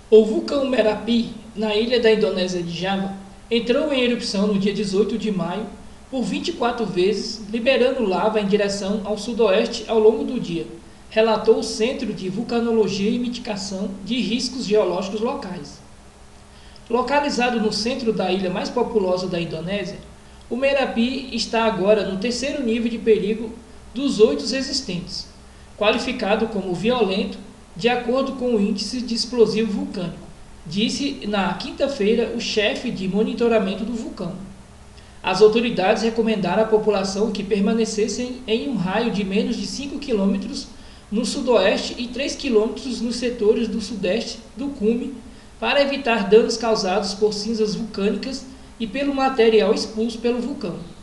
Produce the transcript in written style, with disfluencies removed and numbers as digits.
O vulcão Merapi, na ilha da Indonésia de Java, entrou em erupção no dia 18 de maio por 24 vezes, liberando lava em direção ao sudoeste ao longo do dia, relatou o Centro de Vulcanologia e Mitigação de Riscos Geológicos Locais. Localizado no centro da ilha mais populosa da Indonésia, o Merapi está agora no terceiro nível de perigo dos 8 existentes, qualificado como violento de acordo com o Índice de Explosivo Vulcânico, disse na quinta-feira o chefe de monitoramento do vulcão. As autoridades recomendaram à população que permanecessem em um raio de menos de 5 km no sudoeste e 3 km nos setores do sudeste do cume para evitar danos causados por cinzas vulcânicas e pelo material expulso pelo vulcão.